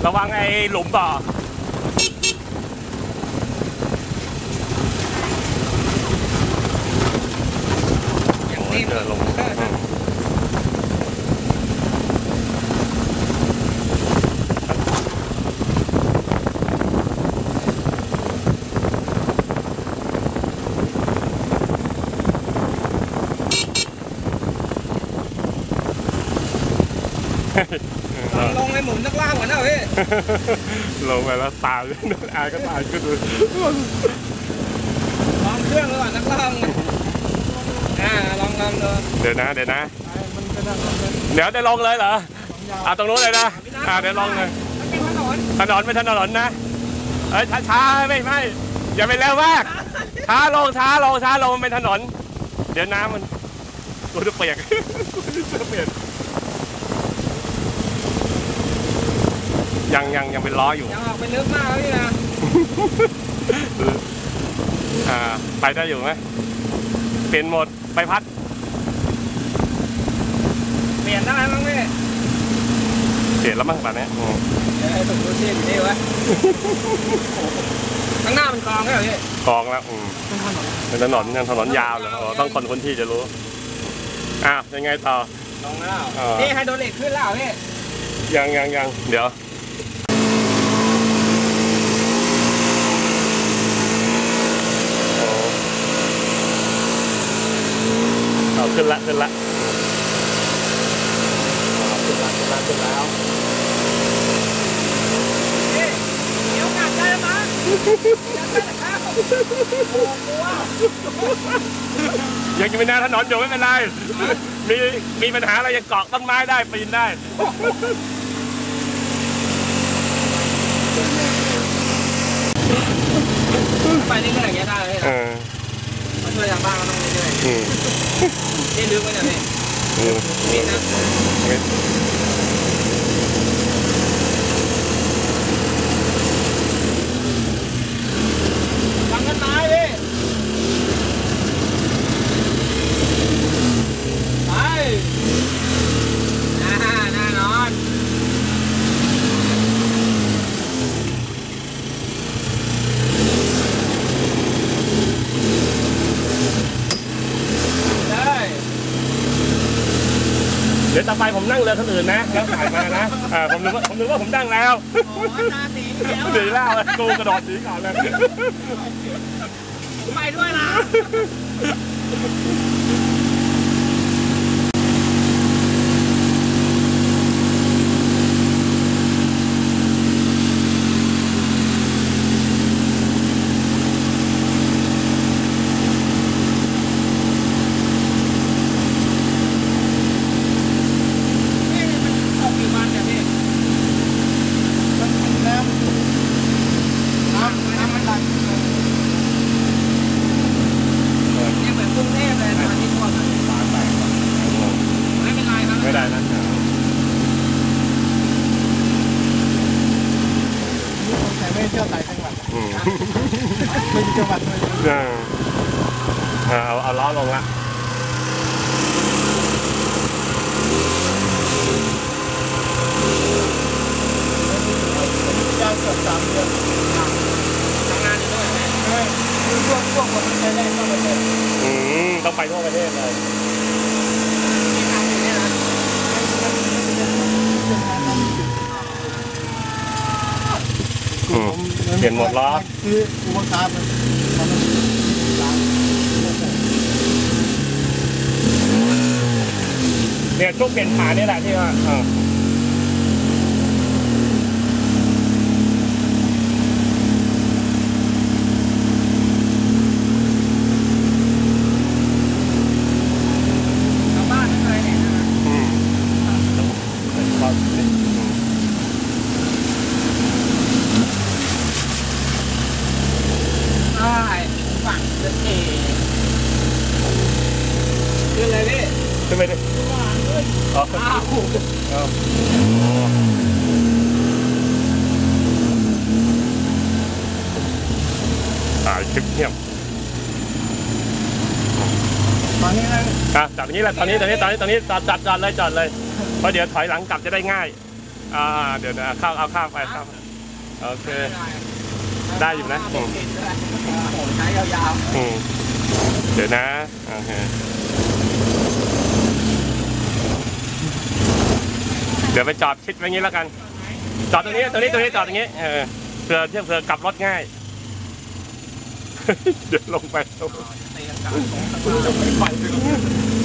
ระวังไอ้หลุมบ่ออย่างนี้เจอลงลงไปหมุนนักล่างก่อนนะพี่ลงไปแล้วตายอาก็ตายขึ้นเลยลองเครื่องก่อนนักล่างลองดูเดี๋ยวนะเดี๋ยวลงเลยเหรอตรงนู้นเลยนะเดี๋ยวลงเลยถนนเป็นถนนนะช้าไม่อย่าไปเร็วมากช้าลงมันเป็นถนนเดี๋ยวน้ำมันกูจะเปียกยังเป็นล้ออยู่ยังออกไปลึกมากแล้วนี่นะไปได้อยู่ไหมเปลี่ยนโหมดใบพัดเปลี่ยนได้มั้งพี่เปลี่ยนแล้วมั้งแบบนี้ไอ้ถุงมือซีนอยู่นี่วะข้างหน้ามันกองใช่ไหมพี่กองแล้วเป็นถนนยังถนนยาวเลยต้องคนที่จะรู้ยังไงต่อลงแล้วนี่ไฮโดรลิกขึ้นแล้วพี่ยังเดี๋ยวขึ้นละขึ้นแล้วเดี๋ยวกัดได้มั้งยังจะไม่น่าถนนอยู่ไม่เป็นไรมีปัญหาอะไรยังเกาะต้นไม้ได้ปีนได้ไปเรื่อยๆอย่างเงี้ยได้เลยมาช่วยทางบ้านก็ต้องเรื่อยๆนี่ลึกไหมเนี่ยพี่นะฟังกันตายพี่ไปแน่นอนเดี๋ยวต่อไปผมนั่งเรือคนอื่นนะแล้วถ่ายมานะผมนึกว่าผมนั่งแล้วหนีแล้วกูกระโดดหนีก่อนเลยไปด้วยนะไม่ได้นะแต่ไม่เที่ยวต่างจังหวัดไม่มีจังหวัดเลยเอาล้อลงละยาวเกือบ3 เดือนทำงานอยู่ด้วยไหมพวกคนไทยได้ทั่วประเทศต้องไปทั่วประเทศเลยเปลี่ยนหมดล้อคืออุปกรณ์เนี่ยช่วงเปลี่ยนขานี่แหละที่ว่าฝั่งเดินขึ้นเลยพี่ขึ้นไปดิถ่ายคลิปเงียบตอนนี้เลยจากนี้แหละตอนนี้จอดเลยเพราะเดี๋ยวถอยหลังกลับจะได้ง่ายเดี๋ยวนะเอาข้าวไปครับโอเคได้อยู่นะโอ้โหใช้ยาวเดี๋ยวนะโอเคเดี๋ยวไปจอดชิดไว้งี้แล้วกันจอดตรงนี้จอดตรงนี้เผื่อกลับรถง่าย เดี๋ยวลงไปๆตีกันกลับไม่ไปเลย